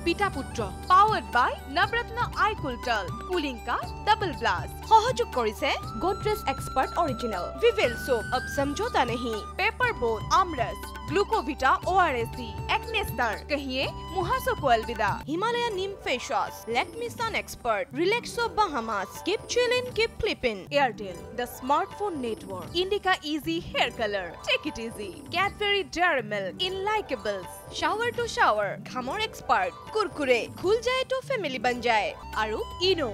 পিতা পুত্ৰ powered by Navratna Eye Kultal Cooling Ka Double Blast সহযোগ কৰিছে Godrej Expert Original Vivel Soap अब समझौता नहीं Paper Boat Amras Glucovita ORSD Acne Star कहिए मुहासो को अलविदा Himalaya Neem Face Wash Lakme Sun Expert Relaxo Bahamas Keep chillin' keep flippin' Airtel The Smartphone Network Indica Easy Hair Color Take it easy Cadbury Dairy Milk Inlikeables Shower to Shower Khamor Expert Kurkure खुल जाए तो family बन जाए आरु इनो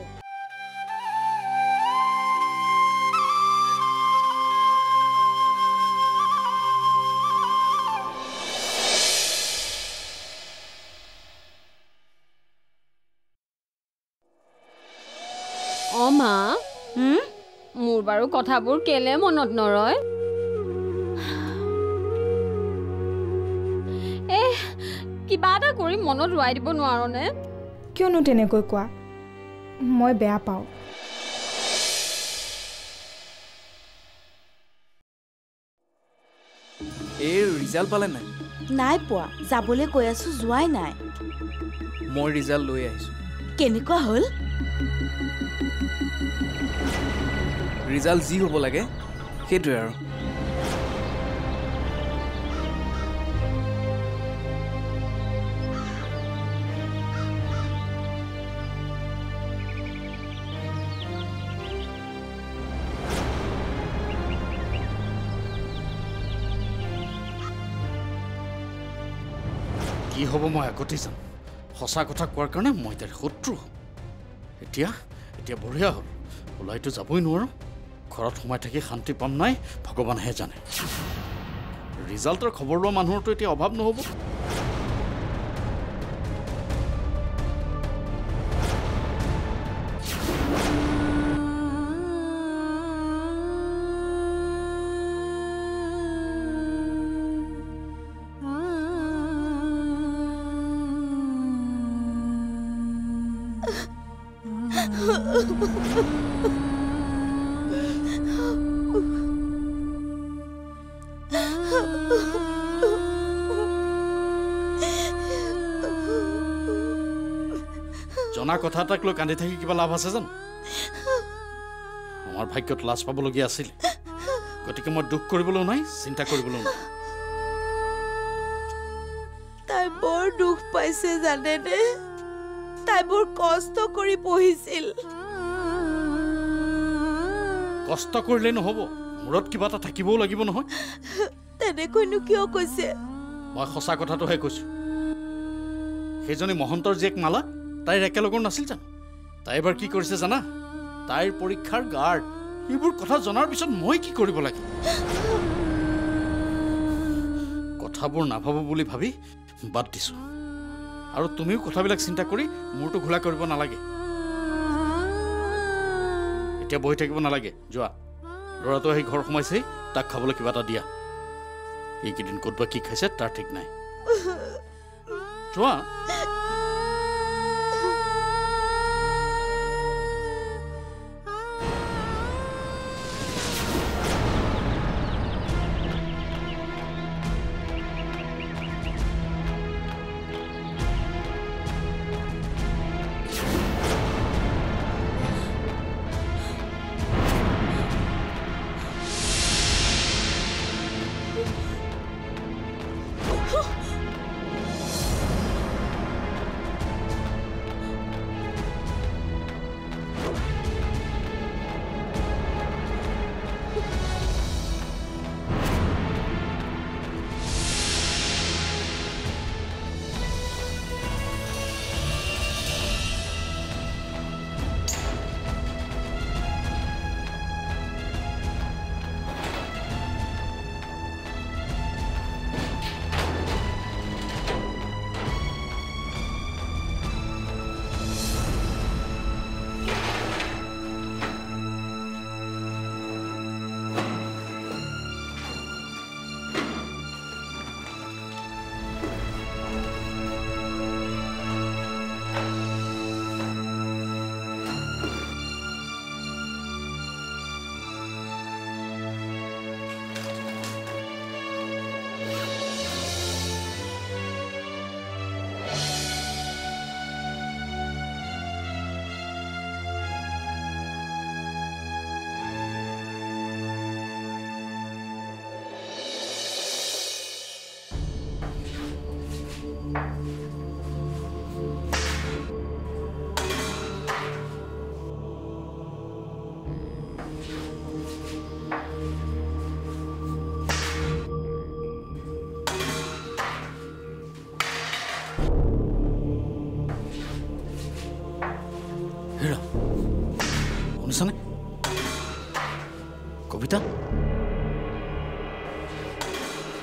ओ मा मोर बारो कथाबुर केले मनत नरय কিবা এটা কৰি মনত ৰুৱাই দিব নোৱাৰনে কিয়নো তেনেকৈ কোৱা মই বেয়া পাও এই ৰিজাল্ট পালে নাই নাই পোৱা যাবলৈ কৈ আছো যোৱাই নাই মই ৰিজাল্ট লৈ আহিছো কেনেকুৱা হল ৰিজাল্ট যি হ'ব লাগে সেইটোৱে আৰু কি হ'ব মই আগতে যাম সঁচা কথা কোৱাৰ কাৰণে মই তাৰ শত্ৰু এতিয়া বঢ়িয়া হ'ল ওলাইতো যাবই নোৱাৰো ঘৰত সোমাই থাকি শান্তি পাম নাই ভগৱানহে জানে ৰিজাল্টৰ খবৰ লোৱা মানুহৰতো এতিয়া অভাৱ নহ'ব জনা কথা এটাক লৈ কান্দি থাকি কিবা লাভ আছে জানো আমাৰ ভাগ্যত লাজ পাবলগীয়া আছিল গতিকে মই দুখ কৰিবলৈ নাই চিন্তা কৰিবলৈ নাই তাই বৰ দুখ পাইছে জানেনে তাই বৰ কষ্ট কৰি পঢ়িছিল কষ্ট কৰিলে নহ'ব মূৰত কিবা এটা থাকিবও লাগিব নহয় তেনেকৈনো কিয় কৈছে মই সঁচা কথাটোহে কৈছো সেইজনী মহন্তৰ জীয়েক মালা তাইৰ একেলগৰ নাছিল জানো তাই এবাৰ কি কৰিছে জানা তাইৰ পৰীক্ষাৰ গাৰ্ড এইবোৰ কথা জনাৰ পিছত মই কি কৰিব লাগে কথাবোৰ নাভাবো বুলি ভাবি বাদ দিছো আৰু তুমিও কথাবিলাক চিন্তা কৰি মোৰটো ঘোলা কৰিব নালাগে এতিয়া বহি থাকিব নালাগে যোৱা ল'ৰাটো আহি ঘৰ সোমাইছে তাক খাবলৈ কিবা এটা দিয়া এইকেইদিন ক'তবা কি খাইছে তাৰ ঠিক নাই যোৱা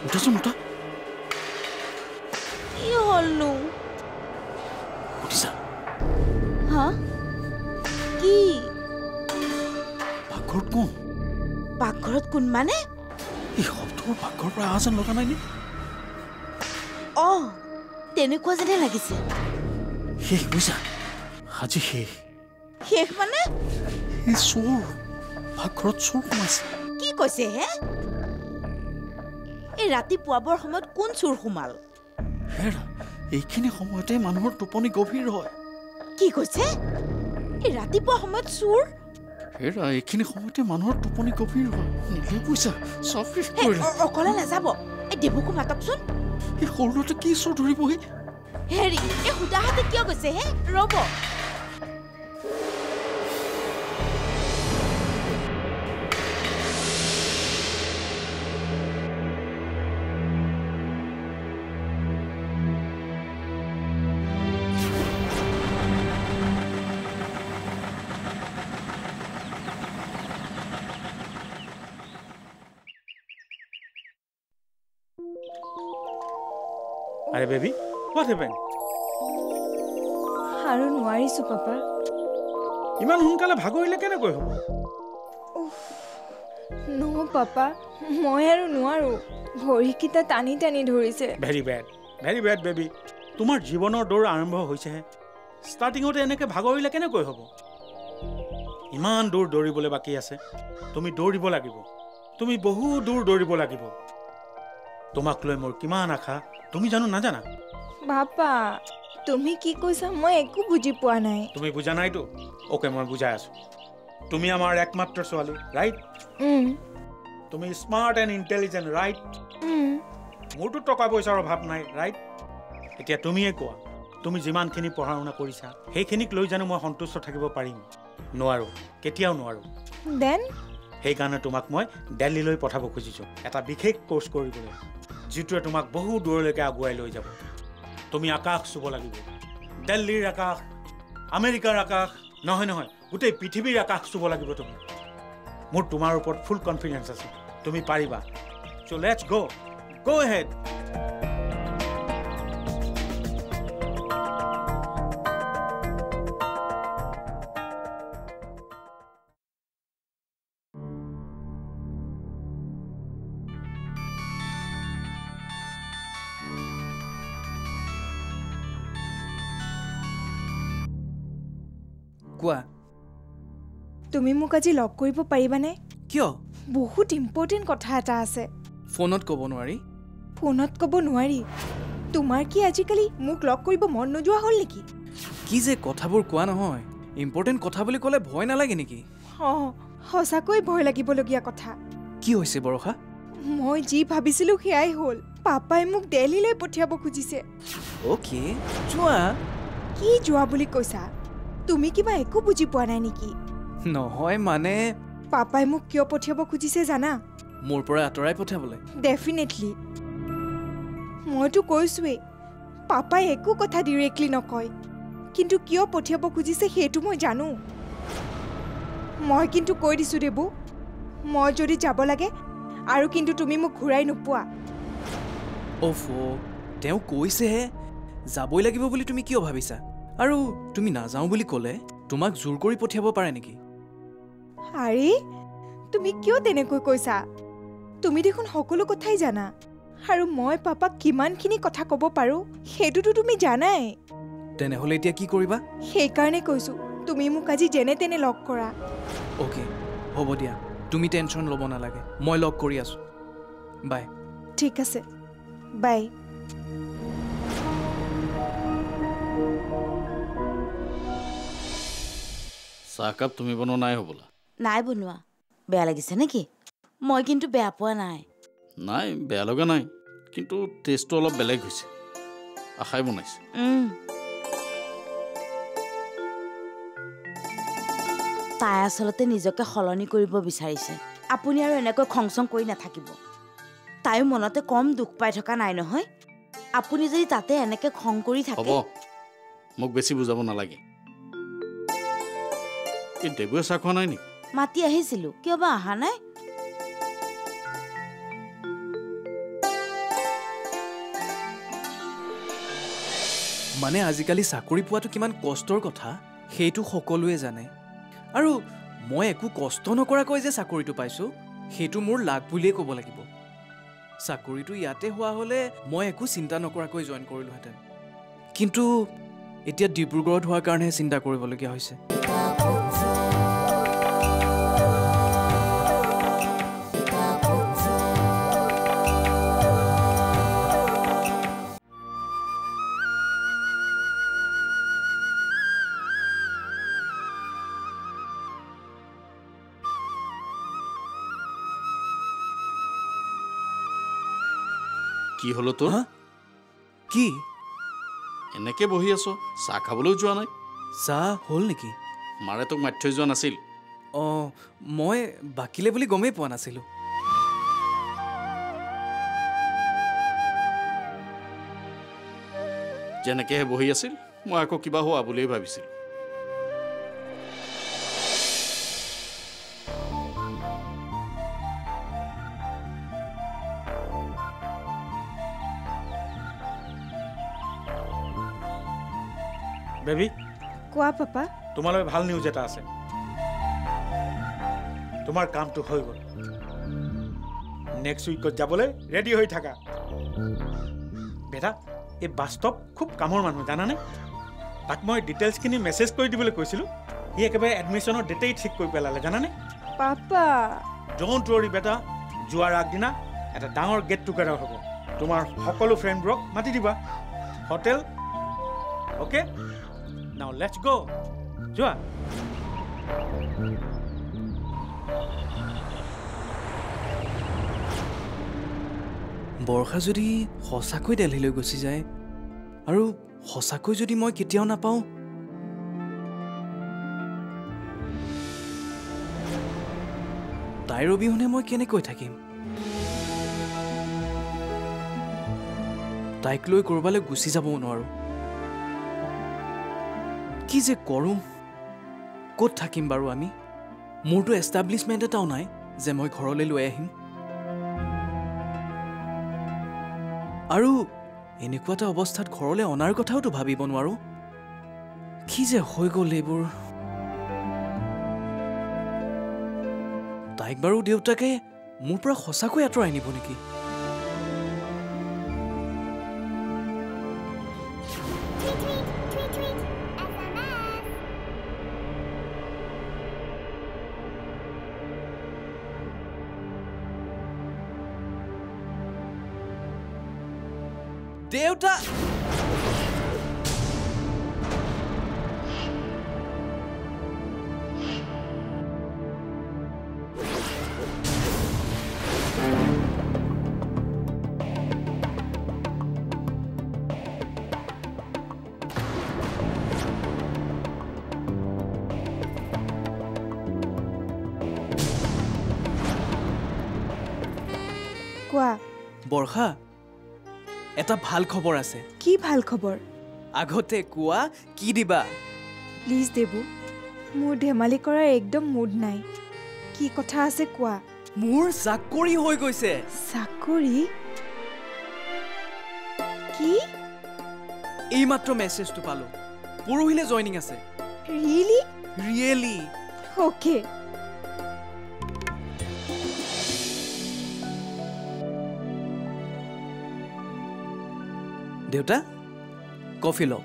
উঠাচোন উঠা কি হ'লনো উঠিছা হা কি পাকঘৰত কোন পাকঘৰত কোন মানে এই শব্দবোৰ পাকঘৰৰ পৰা অহা যেন লগা নাই নে তেনেকুৱা যেনে লাগিছে শেষ বুজিছা আজি শেষ মানে এই চোৰ পাকঘৰত চোৰ সোমাইছে কি কৈছে হে এই ৰাতি পুৱাবৰ সময়ত কোন চোৰ সোমাল হেৰা এইখিনি সময়তে মানুহৰ টোপনি গভীৰ হয় কি কৈছে এই ৰাতিপুৱা সময়ত চোৰ হেৰা এইখিনি সময়তে মানুহৰ টোপনি গভীৰ হয় নিলে বুজিছা চব শেষ হে, কৰিলে অকলে নাযাব এই দেৱকো মাতকচোন এই সৰুতে কি চোৰ ধৰিবহি হেৰি এই সুদাহাতে কিয় গৈছে হে ৰ'ব Are baby, what happened? আৰু নোৱাৰিছোঁ পাপা ইমান সোনকালে ভাগৰিলে কেনেকৈ হ'ব ন পাপা মই আৰু নোৱাৰোঁ ভৰিকেইটা টানি টানি ধৰিছে ভেৰি বেড বেবি তোমাৰ জীৱনৰ দৌৰ আৰম্ভ হৈছেহে ষ্টাৰ্টিঙতে এনেকৈ ভাগৰিলে কেনেকৈ হ'ব ইমান দূৰ দৌৰিবলৈ বাকী আছে তুমি দৌৰিব লাগিব তুমি বহু দূৰ দৌৰিব লাগিব তোমাক লৈ মোৰ কিমান আশা তুমি জানো নাজানা পাপা তুমি কি কৈছা মই একো বুজি পোৱা নাই তুমি বুজা নাইতো ওকে মই বুজাই আছো তুমি আমাৰ একমাত্ৰ ছোৱালী ৰাইট তুমি স্মাৰ্ট এণ্ড ইণ্টেলিজেণ্ট ৰাইট মোৰতো টকা পইচাৰ অভাৱ নাই ৰাইট এতিয়া তুমিয়ে কোৱা তুমি যিমানখিনি পঢ়া শুনা কৰিছা সেইখিনিক লৈ জানো মই সন্তুষ্ট থাকিব পাৰিম নোৱাৰোঁ কেতিয়াও নোৱাৰোঁ দেন সেইকাৰণে তোমাক মই দিল্লীলৈ পঠাব খুজিছোঁ এটা বিশেষ কোৰ্চ কৰিবলৈ যিটোৱে তোমাক বহু দূৰলৈকে আগুৱাই লৈ যাব তুমি আকাশ চুব লাগিব দিল্লীৰ আকাশ আমেৰিকাৰ আকাশ নহয় গোটেই পৃথিৱীৰ আকাশ চুব লাগিব তুমি মোৰ তোমাৰ ওপৰত ফুল কনফিডেন্স আছে তুমি পাৰিবা চ' লেটছ গো এহেড কোৱা তুমি মোক আজি লগ কৰিব পাৰিবানে কিয় বহুত ইম্পৰ্টেণ্ট কথা এটা আছে ফোনত ক'ব নোৱাৰি ফোনত ক'ব নোৱাৰি তোমাৰ কি আজিকালি মোক লগ কৰিব মন নোযোৱা হ'ল নেকি কি যে কথাবোৰ কোৱা নহয় ইম্পৰ্টেণ্ট কথা বুলি ক'লে ভয় নালাগে নেকি সঁচাকৈ ভয় লাগিবলগীয়া কথা কি হৈছে বৰষা মই যি ভাবিছিলোঁ সেয়াই হ'ল পাপাই মোক দিল্লীলৈ পঠিয়াব খুজিছে অ'কে যোৱা কি যোৱা বুলি কৈছা তুমি কিবা একো বুজি পোৱা নাই নেকি নহয় মানে পাপাই মোক কিয় পঠিয়াব খুজিছে জানা মোৰ পৰা আঁতৰাই পঠাবলৈ ডেফিনেটলি মইতো কৈছোৱেই পাপাই একো কথা ডিৰেক্টলি নকয় কিন্তু কিয় পঠিয়াব খুজিছে সেইটো মই জানো মই কিন্তু কৈ দিছোঁ দেবু মই যদি যাব লাগে আৰু কিন্তু তুমি মোক ঘূৰাই নোপোৱা অফ তেওঁ কৈছেহে যাবই লাগিব বুলি তুমি কিয় ভাবিছা আৰু তুমি নাযাওঁ বুলি ক'লে তোমাক জোৰ কৰি পঠিয়াব পাৰে নেকি আৰে তুমি কিয় তেনেকৈ কৈছা তুমি দেখোন সকলো কথাই জানা আৰু মই পাপাক কিমানখিনি কথা ক'ব পাৰোঁ সেইটোতো তুমি জানাই তেনেহ'লে এতিয়া কি কৰিবা সেইকাৰণে কৈছোঁ তুমি মোক আজি যেনে তেনে লগ কৰা অ'কে হ'ব দিয়া তুমি টেনশ্যন ল'ব নালাগে মই লগ কৰি আছোঁ বাই ঠিক আছে বাই চাহকাপ তুমি বনোৱা নাই হ'বলা নাই বনোৱা বেয়া লাগিছে নেকি মই কিন্তু বেয়া পোৱা নাই নাই বেয়া লগা নাই কিন্তু টেষ্টটো অলপ বেলেগ হৈছে আশাই বনাইছে তাই আচলতে নিজকে সলনি কৰিব বিচাৰিছে আপুনি আৰু এনেকৈ খং চং কৰি নাথাকিব তাইও মনতে কম দুখ পাই থকা নাই নহয় আপুনি যদি তাতে এনেকৈ খং কৰি হ'ব থাকে মোক বেছি বুজাব নালাগে এই দেবুৱে চাহ খোৱা নাই নেকি মাতি আহিছিলোঁ কিয় বা অহা নাই মানে আজিকালি চাকৰি পোৱাটো কিমান কষ্টৰ কথা সেইটো সকলোৱে জানে আৰু মই একো কষ্ট নকৰাকৈ যে চাকৰিটো পাইছোঁ সেইটো মোৰ লাক বুলিয়ে ক'ব লাগিব চাকৰিটো ইয়াতে হোৱা হ'লে মই একো চিন্তা নকৰাকৈ জইন কৰিলোহেঁতেন কিন্তু এতিয়া ডিব্ৰুগড়ত হোৱাৰ কাৰণেহে চিন্তা কৰিবলগীয়া হৈছে কি হলো তোৰ কি এনেকে বহি আছো চাহ খাবলৈও যোৱা নাই চাহ হ'ল নেকি মাৰে তোক মাতি থৈ যোৱা নাছিল অঁ মই বাকিলে বুলি গমেই পোৱা নাছিলোঁ যেনেকেহে বহি আছিল মই আকৌ কিবা হোৱা বুলিয়ে ভাবিছিলোঁ বেবী কোৱা পাপা তোমালৈ ভাল নিউজ এটা আছে তোমাৰ কামটো হৈ গ'ল নেক্সট উইকত যাবলৈ ৰেডি হৈ থাকা বেটা এই বাস্তৱ খুব কামৰ মানুহ জানানে তাক মই ডিটেইলছখিনি মেছেজ কৰি দিবলৈ কৈছিলোঁ সি একেবাৰে এডমিশ্যনৰ ডেটেই ঠিক কৰি পেলালে জানানে পাপা ডোণ্ট ৱৰি বেটা যোৱাৰ আগদিনা এটা ডাঙৰ গেট টুগেডাৰ হ'ব তোমাৰ সকলো ফ্ৰেণ্ডবোৰক মাতি দিবা hotel okay now let's go যোৱা বৰ্ষা যদি সঁচাকৈ দিল্লীলৈ গুচি যায় আৰু সঁচাকৈ যদি মই কেতিয়াও নাপাওঁ তাইৰ অবিহনে মই কেনেকৈ থাকিম তাইক লৈ ক'ৰবালৈ গুচি যাবও নোৱাৰোঁ কি যে কৰোঁ ক'ত থাকিম বাৰু আমি মোৰতো এষ্টাব্লিছমেণ্ট এটাও নাই যে মই ঘৰলৈ লৈ আহিম আৰু এনেকুৱা এটা অৱস্থাত ঘৰলৈ অনাৰ কথাওতো ভাবিব নোৱাৰোঁ কি যে হৈ গ'ল এইবোৰ তাইক বাৰু দেউতাকে মোৰ পৰা সঁচাকৈ আঁতৰাই নিব নেকি দেউতা কোৱা বৰ্ষা এটা ভাল খবৰ আছে কি ভাল খবৰ আগতে কোৱা কি দিবা প্লিজ দেবু মোৰ ধেমালি কৰাৰ একদম মুড নাই কি কথা আছে কোৱা মোৰ চাকৰি হৈ গৈছে চাকৰি কি এইমাত্ৰ মেছেজটো পালোঁ পৰহিলে জইনিং আছে ৰিয়েলি ৰিয়েলি অ'কে দেউতা কফি লওক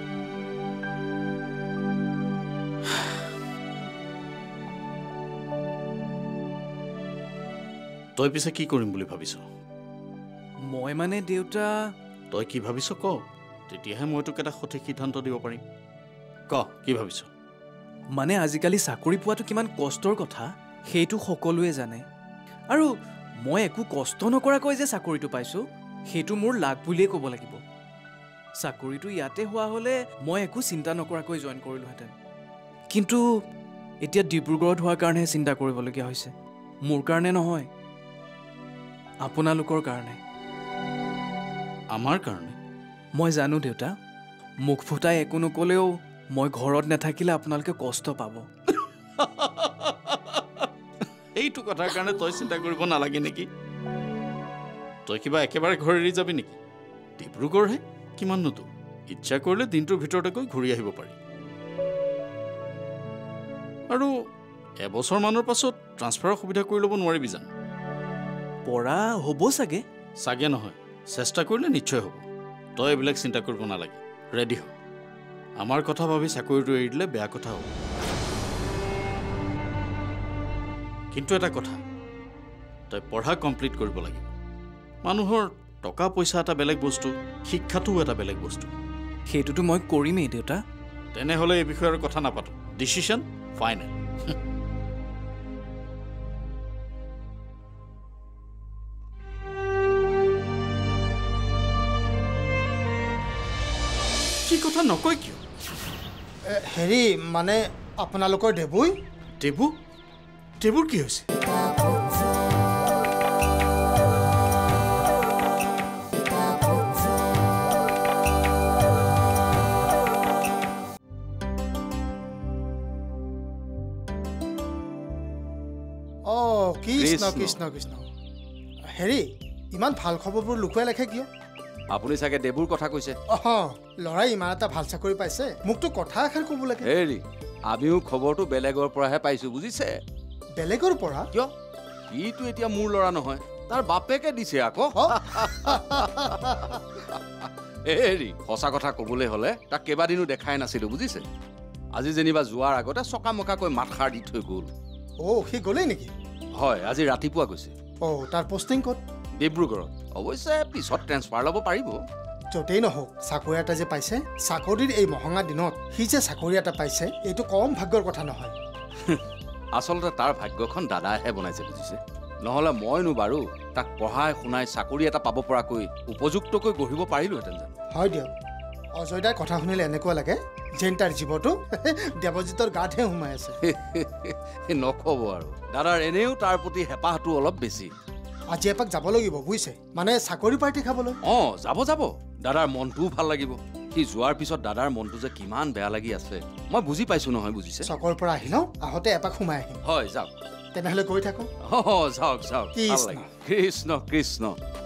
তই পিছে কি কৰিম বুলি ভাবিছ মই মানে দেউতা তই কি ভাবিছ ক তেতিয়াহে মই তোক এটা সঠিক সিদ্ধান্ত দিব পাৰিম ক কি ভাবিছ মানে আজিকালি চাকৰি পোৱাটো কিমান কষ্টৰ কথা সেইটো সকলোৱে জানে আৰু মই একো কষ্ট নকৰাকৈ যে চাকৰিটো পাইছোঁ সেইটো মোৰ লাক বুলিয়ে ক'ব লাগিব চাকৰিটো ইয়াতে হোৱা হ'লে মই একো চিন্তা নকৰাকৈ জইন কৰিলোহেঁতেন কিন্তু এতিয়া ডিব্ৰুগড়ত হোৱাৰ কাৰণেহে চিন্তা কৰিবলগীয়া হৈছে মোৰ কাৰণে নহয় আপোনালোকৰ কাৰণে আমাৰ কাৰণে মই জানো দেউতা মুখ ফুটাই একো নক'লেও মই ঘৰত নাথাকিলে আপোনালোকে কষ্ট পাব এইটো কথাৰ কাৰণে তই চিন্তা কৰিব নালাগে নেকি তই কিবা একেবাৰে ঘৰ এৰি যাবি নেকি ডিব্ৰুগড়হে কিমাননো দূৰ ইচ্ছা কৰিলে দিনটোৰ ভিতৰতে গৈ ঘূৰি আহিব পাৰি আৰু এবছৰমানৰ পাছত ট্ৰান্সফাৰৰ সুবিধা কৰি ল'ব নোৱাৰিবি জানো পৰা হ'ব চাগে চাগে নহয় চেষ্টা কৰিলে নিশ্চয় হ'ব তই এইবিলাক চিন্তা কৰিব নালাগে ৰেডি হ আমাৰ কথা ভাবি চাকৰিটো এৰি দিলে বেয়া কথা হ'ব কিন্তু এটা কথা তই পঢ়া কমপ্লিট কৰিব লাগিব মানুহৰ টকা পইচা এটা বেলেগ বস্তু শিক্ষাটোও এটা বেলেগ বস্তু সেইটোতো মই কৰিমেই দেউতা তেনেহ'লে এই বিষয়ে আৰু কথা নাপাতো ডিচিশ্যন ফাইনেল কি কথা নকয় কিয় হেৰি মানে আপোনালোকৰ দেবুই দেবুৰ কি হৈছে কৃষ্ণ কৃষ্ণ কৃষ্ণ হেৰি ইমান ভাল খবৰবোৰ লুকুৱাই ৰাখে কিয় আপুনি চাগে দেবুৰ কথা কৈছে ল'ৰাই ইমান এটা ভাল চাকৰি পাইছে মোকতো কথা এষাৰ ক'ব লাগে হেৰি আমিও খবৰটো বেলেগৰ পৰাহে পাইছোঁ বুজিছে বেলেগৰ পৰা কিয় ইটো এতিয়া মোৰ ল'ৰা নহয় তাৰ বাপেকে দিছে আকৌ হেৰি সঁচা কথা ক'বলৈ হ'লে তাক কেইবাদিনো দেখাই নাছিলোঁ বুজিছে আজি যেনিবা যোৱাৰ আগতে চকামকাকৈ মাতষাৰ দি থৈ গ'ল সি গ'লেই নেকি হয় আজি ৰাতিপুৱা গৈছে তাৰ পষ্টিং ক'ত ডিব্ৰুগড়ত অৱশ্যে পিছত ট্ৰেন্সফাৰ ল'ব পাৰিব য'তেই নহওক চাকৰি এটা যে পাইছে চাকৰিৰ এই মহঙা দিনত সি যে চাকৰি এটা পাইছে এইটো কম ভাগ্যৰ কথা নহয় আচলতে তাৰ ভাগ্যখন দাদাইহে বনাইছে বুজিছে নহ'লে মইনো বাৰু তাক পঢ়াই শুনাই চাকৰি এটা পাব পৰাকৈ উপযুক্তকৈ গঢ়িব পাৰিলোহেঁতেন জানো হয় দিয়ক অজয়দাৰ কথা শুনিলে এনেকুৱা লাগে যেন তাৰ জীৱটো দেৱজিতৰ গাতহে সোমাই আছে নক'ব আৰু দাদাৰ এনেও তাৰ প্ৰতি হেঁপাহটো অলপ বেছি আজি এপাক যাব লাগিব বুজিছে মানে চাকৰি পাৰ্টি খাবলৈ যাব দাদাৰ মনটোও ভাল লাগিব সি যোৱাৰ পিছত দাদাৰ মনটো যে কিমান বেয়া লাগি আছে মই বুজি পাইছো নহয় বুজিছে চকৰ পৰা আহি লওঁ আহোঁতে এপাক সোমাই আহিম হয় যাওক তেনেহ'লে গৈ থাকোঁ যাওক কৃষ্ণ কৃষ্ণ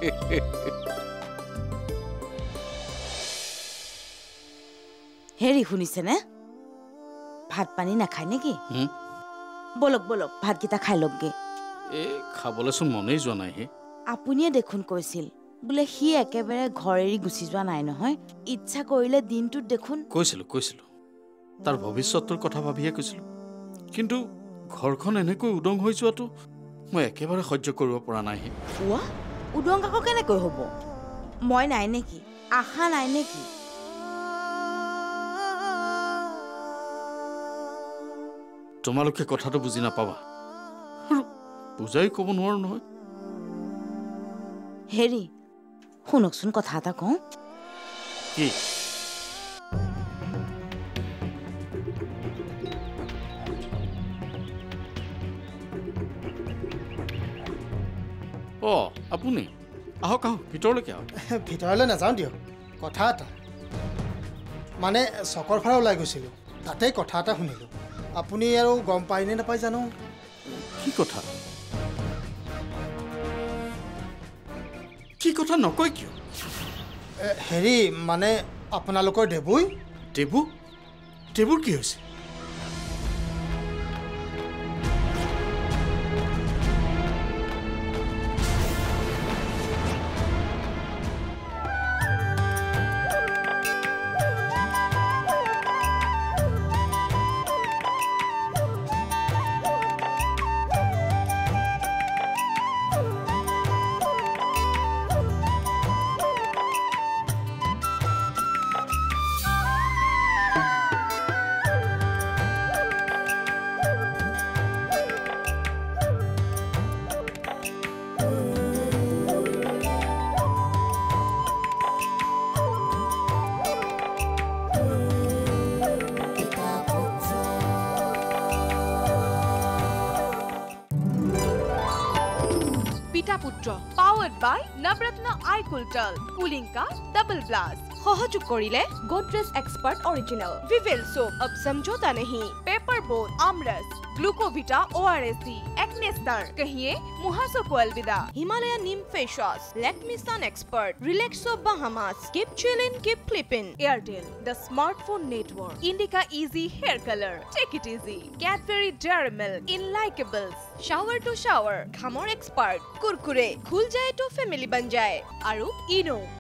হেৰি শুনিছেনে ভাত পানী নাখায় নেকি বলক ভাতকেইটা খাই লওকগে এই খাবলৈচোন মনেই যোৱা নাই হে আপুনিয়ে দেখোন কৈছিল বোলে সি একেবাৰে ঘৰ এৰি গুচি যোৱা নাই নহয় ইচ্ছা কৰিলে দিনটোত দেখোন কৈছিলোঁ তাৰ ভৱিষ্যতৰ কথা ভাবিহে কৈছিলোঁ কিন্তু ঘৰখন এনেকৈ উদং হৈ যোৱাটো মই একেবাৰে সহ্য কৰিব পৰা নাই হে উদং আকৌ কেনেকৈ হ'ব মই নাই নেকি আশা নাই নেকি তোমালোকে কথাটো বুজি নাপাবা আৰু বুজাই ক'ব নোৱাৰো নহয় হেৰি শুনকচোন কথা এটা কওঁ কি আপুনি আহক ভিতৰলৈকে আহক ভিতৰলৈ নাযাওঁ দিয়ক কথা এটা মানে চকৰ ফালে ওলাই গৈছিলোঁ তাতেই কথা এটা শুনিলোঁ আপুনি আৰু গম পায় নে নাপায় জানো কি কথা নকয় কিয় হেৰি মানে আপোনালোকৰ দেবুৰ কি হৈছে Powered by Navratna Eye Kultal, Cooling Ka Double Blast. সহযোগ কৰিলে Godrej Expert Original, Vivel Soap, अब समझौता नहीं, Paper Boat, Amras, Glucovita ORS एक्नेस्टार कहिए मुहासो को अलविदा Himalaya neem face wash Lakme sun expert Relaxo Bahamas keep chilling keep flipping Airtel the smartphone network Indica easy hair colour take it easy Cadbury Dairy Milk unlikeables shower to shower घामर expert Kurkure खुल जाए तो family बन जाए आरु इनो